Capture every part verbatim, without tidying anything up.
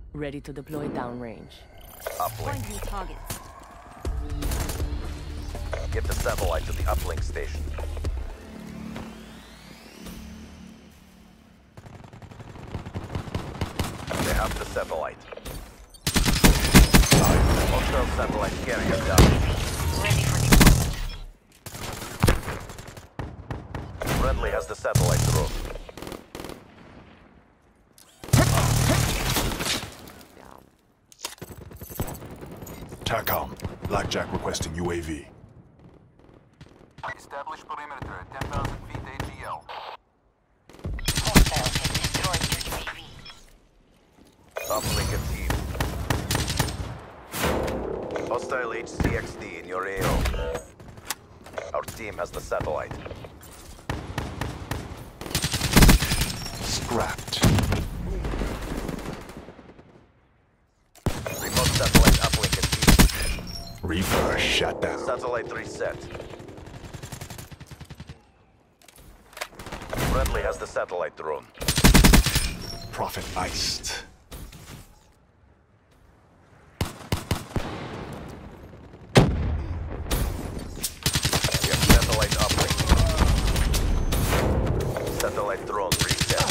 Ready to deploy downrange. Uplink. Find new targets. Get the satellite to the uplink station. They have the satellite. Hostile satellite carrier down. Ready for deployment. Friendly has the satellite drone. TACOM. Blackjack requesting U A V. Establish perimeter at ten thousand feet A G L. Hostiles have destroyed your U A V. Uplink and team. Hostile H C X D in your A O. Our team has the satellite. Scrapped. Remote satellite uplink and team. Reaper shut down. Satellite reset. Friendly has the satellite drone. Prophet iced. We have satellite uplink. Satellite drone reset.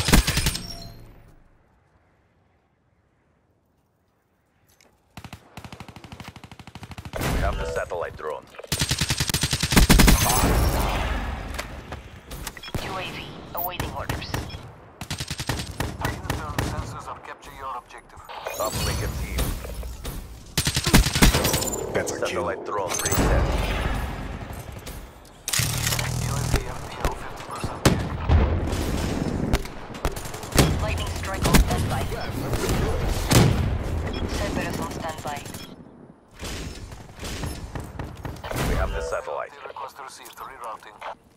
We have the satellite drone. U A V awaiting orders. Internal sensors are capture your objective. Uplink and team. That's a kill. Satellite drone reset. U A V F P L fifty percent check. Lightning strike on standby. Cerberus on standby. We have the satellite. The request received. Rerouting.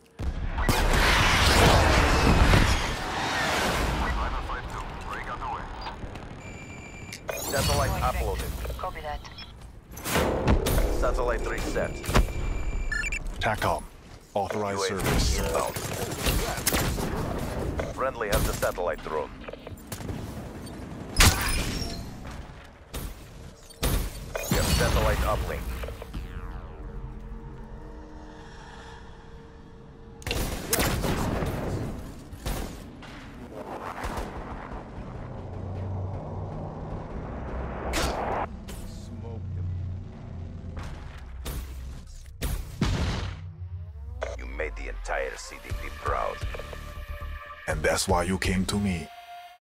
Final five two. Break underway. Satellite uploaded. Copy that. Satellite reset. TACOM. Authorized U A V service. inbound. Friendly has the satellite drone. We have satellite uplink. You made the entire C D P proud. And that's why you came to me.